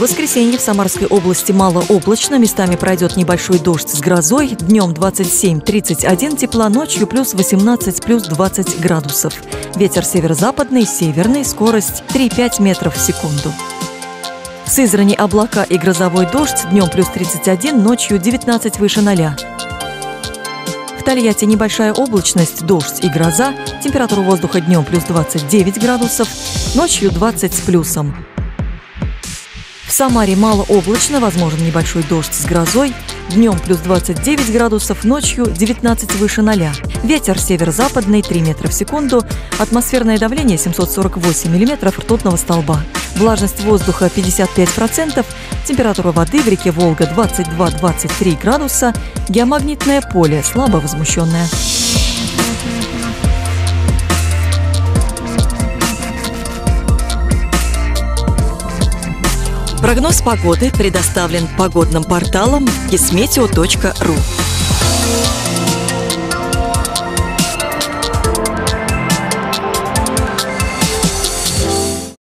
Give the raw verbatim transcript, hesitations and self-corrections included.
воскресенье в Самарской области малооблачно, местами пройдет небольшой дождь с грозой. Днем двадцать семь - тридцать один тепла, ночью плюс восемнадцать - плюс двадцать градусов. Ветер северо-западный, северный, скорость три - пять метров в секунду. В Сызрани облака и грозовой дождь, днем плюс тридцать один, ночью девятнадцать выше ноля. В Тольятти небольшая облачность, дождь и гроза, температура воздуха днем плюс двадцать девять градусов, ночью двадцать с плюсом. В Самаре малооблачно, возможен небольшой дождь с грозой, днем плюс двадцать девять градусов, ночью девятнадцать выше ноля. Ветер северо-западный три метра в секунду, атмосферное давление семьсот сорок восемь миллиметров ртутного столба. Влажность воздуха пятьдесят пять процентов, температура воды в реке Волга двадцать два - двадцать три градуса, геомагнитное поле слабо возмущенное. Прогноз погоды предоставлен погодным порталом кисметео точка ру.